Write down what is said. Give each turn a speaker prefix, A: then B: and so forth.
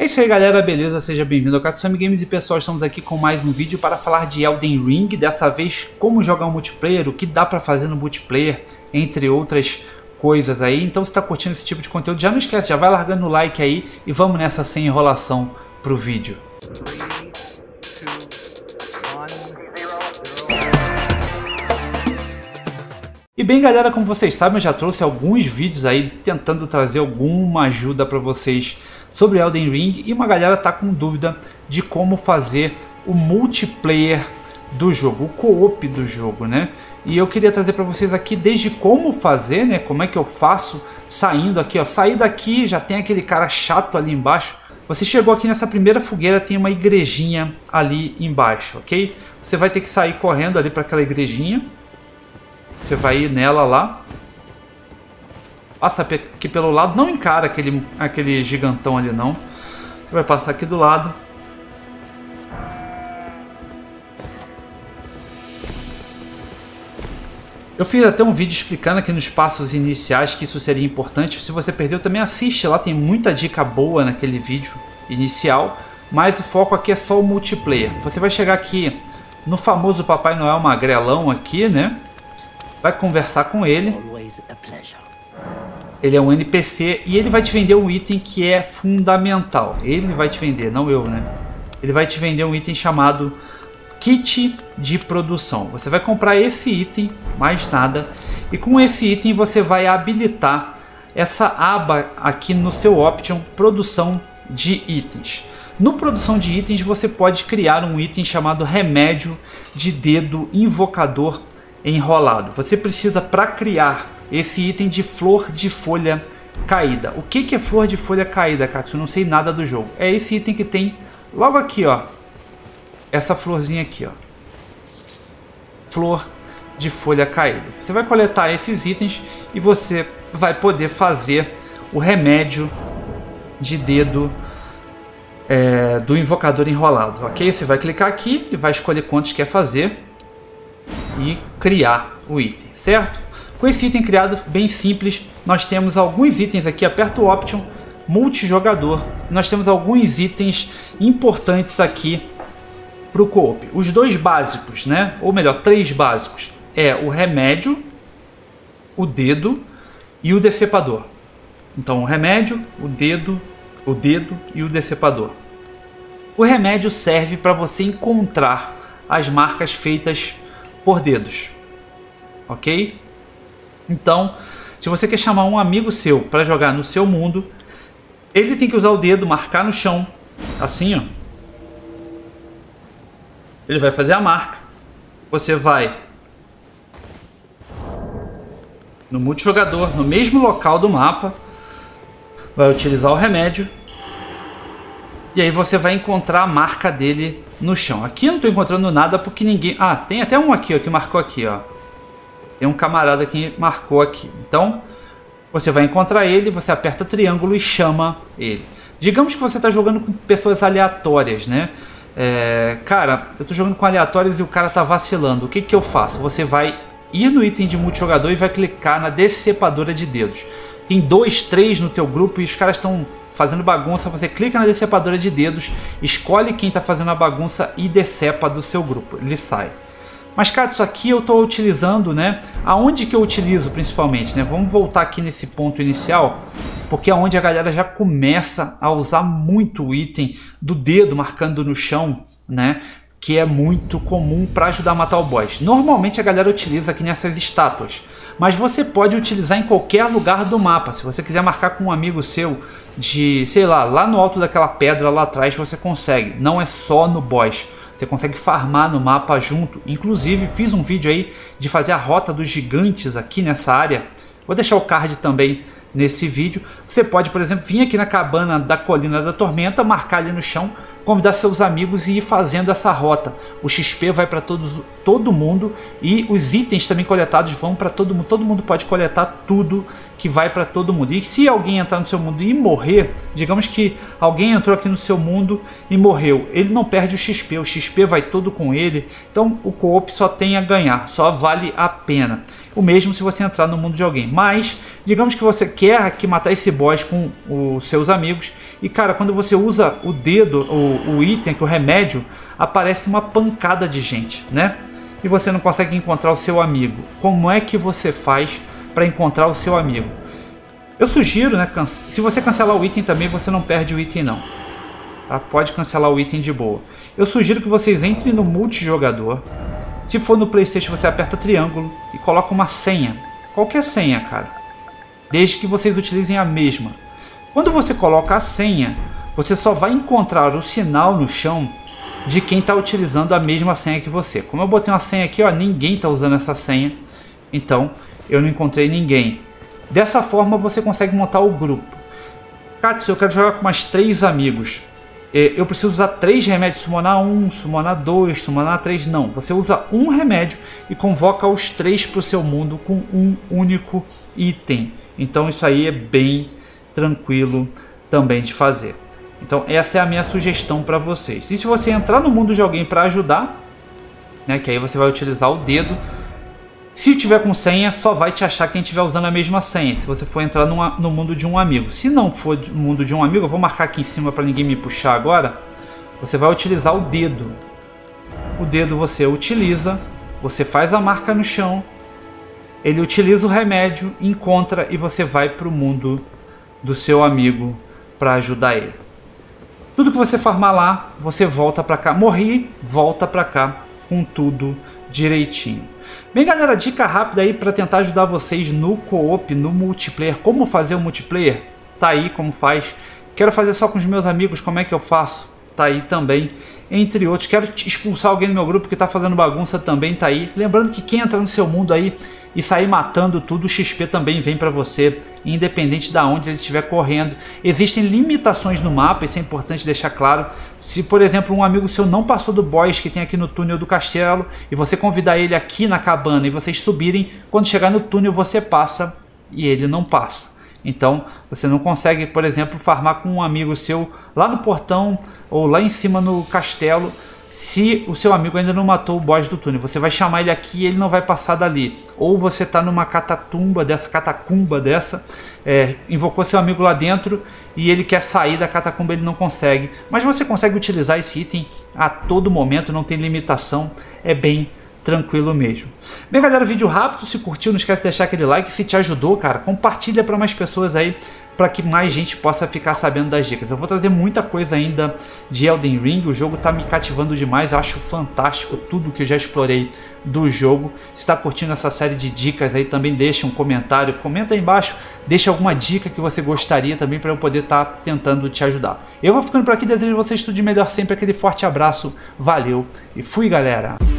A: É isso aí, galera, beleza? Seja bem-vindo ao Katsumi Games e pessoal, estamos aqui com mais um vídeo para falar de Elden Ring, dessa vez como jogar um multiplayer, o que dá para fazer no multiplayer, entre outras coisas aí. Então se está curtindo esse tipo de conteúdo, já não esquece, já vai largando o like aí e vamos nessa sem enrolação pro vídeo. E bem, galera, como vocês sabem, eu já trouxe alguns vídeos aí tentando trazer alguma ajuda para vocês sobre Elden Ring, e uma galera tá com dúvida de como fazer o multiplayer do jogo, o co-op do jogo, né? E eu queria trazer para vocês aqui desde como fazer, né? Como é que eu faço saindo aqui, ó. Sair daqui, já tem aquele cara chato ali embaixo. Você chegou aqui nessa primeira fogueira, tem uma igrejinha ali embaixo, ok? Você vai ter que sair correndo ali para aquela igrejinha. Você vai ir nela lá. Passa aqui pelo lado, não encara aquele gigantão ali não. Você vai passar aqui do lado. Eu fiz até um vídeo explicando aqui nos passos iniciais que isso seria importante. Se você perdeu, também assiste lá, tem muita dica boa naquele vídeo inicial. Mas o foco aqui é só o multiplayer. Você vai chegar aqui no famoso Papai Noel magrelão aqui, né? Vai conversar com ele. Ele é um NPC e ele vai te vender um item que é fundamental. Ele vai te vender, não eu, né? Ele vai te vender um item chamado Kit de Produção. Você vai comprar esse item, mais nada. E com esse item você vai habilitar essa aba aqui no seu Option, Produção de Itens. No Produção de Itens você pode criar um item chamado Remédio de Dedo Invocador Enrolado. Você precisa, para criar esse item, de flor de folha caída. O que é flor de folha caída, Katsu? Eu não sei nada do jogo. É esse item que tem logo aqui, ó. Essa florzinha aqui, ó. Flor de folha caída. Você vai coletar esses itens e você vai poder fazer o remédio de dedo do invocador enrolado, ok? Você vai clicar aqui e vai escolher quantos quer fazer e criar o item, certo? Com esse item criado, bem simples, nós temos alguns itens aqui, aperta o Option, multijogador, nós temos alguns itens importantes aqui para o co-op. Os dois básicos, né? Ou melhor, três básicos, é o remédio, o dedo e o decepador. Então o remédio, o dedo e o decepador. O remédio serve para você encontrar as marcas feitas por dedos, ok? Então, se você quer chamar um amigo seu para jogar no seu mundo, ele tem que usar o dedo, marcar no chão, assim, ó. Ele vai fazer a marca. Você vai no multijogador, no mesmo local do mapa, vai utilizar o remédio e aí você vai encontrar a marca dele no chão. Aqui eu não estou encontrando nada porque ninguém... Ah, tem até um aqui, ó, que marcou aqui, ó. Tem um camarada que marcou aqui. Então, você vai encontrar ele, você aperta triângulo e chama ele. Digamos que você está jogando com pessoas aleatórias, né? Cara, eu estou jogando com aleatórios e o cara está vacilando. O que que eu faço? Você vai ir no item de multijogador e vai clicar na decepadora de dedos. Tem 2, 3 no teu grupo e os caras estão fazendo bagunça. Você clica na decepadora de dedos, escolhe quem está fazendo a bagunça e decepa do seu grupo. Ele sai. Mas, cara, isso aqui eu estou utilizando, né? Aonde que eu utilizo principalmente, né? Vamos voltar aqui nesse ponto inicial, porque é onde a galera já começa a usar muito o item do dedo marcando no chão, né? Que é muito comum para ajudar a matar o boss. Normalmente a galera utiliza aqui nessas estátuas, mas você pode utilizar em qualquer lugar do mapa. Se você quiser marcar com um amigo seu de, sei lá no alto daquela pedra lá atrás, você consegue. Não é só no boss. Você consegue farmar no mapa junto. Inclusive fiz um vídeo aí de fazer a rota dos gigantes aqui nessa área. Vou deixar o card também nesse vídeo. Você pode, por exemplo, vir aqui na cabana da Colina da Tormenta, marcar ali no chão, convidar seus amigos e ir fazendo essa rota. O XP vai para todo mundo e os itens também coletados vão para todo mundo. Todo mundo pode coletar tudo que vai para todo mundo. E se alguém entrar no seu mundo e morrer, digamos que alguém entrou aqui no seu mundo e morreu, ele não perde o XP vai todo com ele, então o co-op só tem a ganhar, só vale a pena. O mesmo se você entrar no mundo de alguém, mas digamos que você quer aqui matar esse boss com os seus amigos e cara, quando você usa o dedo, o item, que o remédio, aparece uma pancada de gente, né? E você não consegue encontrar o seu amigo. Como é que você faz para encontrar o seu amigo? Eu sugiro, né, se você cancelar o item também, você não perde o item não. Tá? Pode cancelar o item de boa. Eu sugiro que vocês entrem no multijogador. Se for no PlayStation, você aperta triângulo e coloca uma senha. Qualquer senha, cara. Desde que vocês utilizem a mesma. Quando você coloca a senha, você só vai encontrar o sinal no chão de quem está utilizando a mesma senha que você. Como eu botei uma senha aqui, ó, ninguém está usando essa senha, então eu não encontrei ninguém. Dessa forma você consegue montar o grupo. Katsu, eu quero jogar com mais 3 amigos. Eu preciso usar 3 remédios, summonar 1, summonar 2, summonar 3. Não, você usa um remédio e convoca os 3 para o seu mundo com um único item. Então isso aí é bem tranquilo também de fazer. Então essa é a minha sugestão para vocês. E se você entrar no mundo de alguém para ajudar, né, que aí você vai utilizar o dedo. Se tiver com senha, só vai te achar quem estiver usando a mesma senha. Se você for entrar no mundo de um amigo. Se não for no mundo de um amigo, eu vou marcar aqui em cima para ninguém me puxar agora. Você vai utilizar o dedo. O dedo você utiliza, você faz a marca no chão. Ele utiliza o remédio, encontra e você vai para o mundo do seu amigo para ajudar ele. Tudo que você farmar lá, você volta para cá. Morri, volta para cá com tudo direitinho. Bem, galera, dica rápida aí para tentar ajudar vocês no co-op, no multiplayer. Como fazer o multiplayer? Tá aí como faz. Quero fazer só com os meus amigos, como é que eu faço? Tá aí também, entre outros. Quero expulsar alguém do meu grupo que tá fazendo bagunça, também tá aí. Lembrando que quem entra no seu mundo aí e sair matando tudo, o XP também vem para você, independente de onde ele estiver correndo. Existem limitações no mapa, isso é importante deixar claro. Se, por exemplo, um amigo seu não passou do boss que tem aqui no túnel do castelo, e você convidar ele aqui na cabana e vocês subirem, quando chegar no túnel você passa e ele não passa. Então você não consegue, por exemplo, farmar com um amigo seu lá no portão ou lá em cima no castelo, se o seu amigo ainda não matou o boss do túnel. Você vai chamar ele aqui e ele não vai passar dali. Ou você está numa catacumba dessa, invocou seu amigo lá dentro e ele quer sair da catacumba, ele não consegue. Mas você consegue utilizar esse item a todo momento, não tem limitação, é bem tranquilo mesmo. Bem, galera, vídeo rápido. Se curtiu, não esquece de deixar aquele like. Se te ajudou, cara, compartilha para mais pessoas aí, para que mais gente possa ficar sabendo das dicas. Eu vou trazer muita coisa ainda de Elden Ring. O jogo tá me cativando demais. Eu acho fantástico tudo que eu já explorei do jogo. Se está curtindo essa série de dicas aí, também deixa um comentário. Comenta aí embaixo. Deixa alguma dica que você gostaria também, para eu poder estar tentando te ajudar. Eu vou ficando por aqui. Desejo a vocês tudo de melhor sempre. Aquele forte abraço. Valeu e fui, galera!